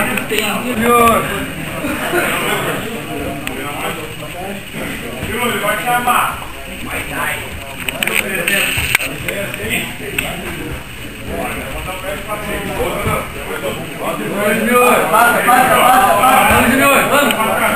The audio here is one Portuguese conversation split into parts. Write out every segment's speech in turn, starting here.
Júnior! Júnior, vai chamar! Vai dar! Vamos, Júnior! Passa! Vamos, Júnior! Vamos!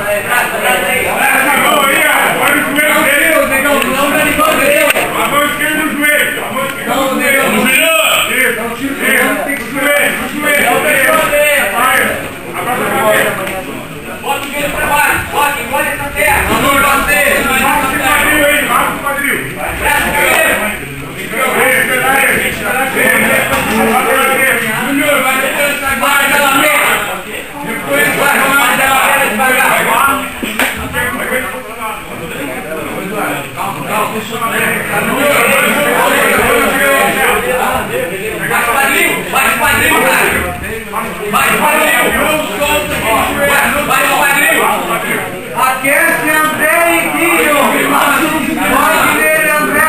Aquece André e Guinho! Wagner André!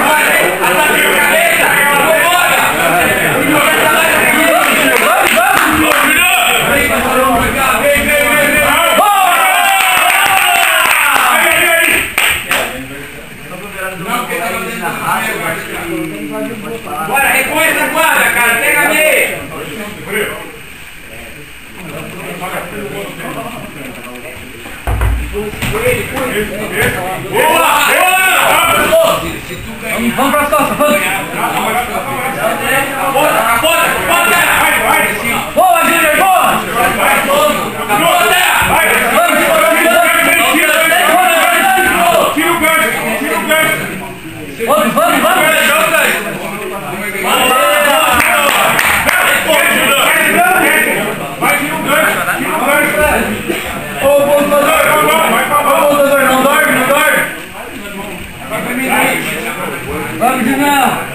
Bora, repõe essa quadra, cara, pega ali! Boa! Vamos pra costas, vamos! Capota! Boa, Júnior, boa! Capota! Tira o gancho! Vamos! Vai, tira o gancho! Ô, montador, não dorme! Vamos, Júnior!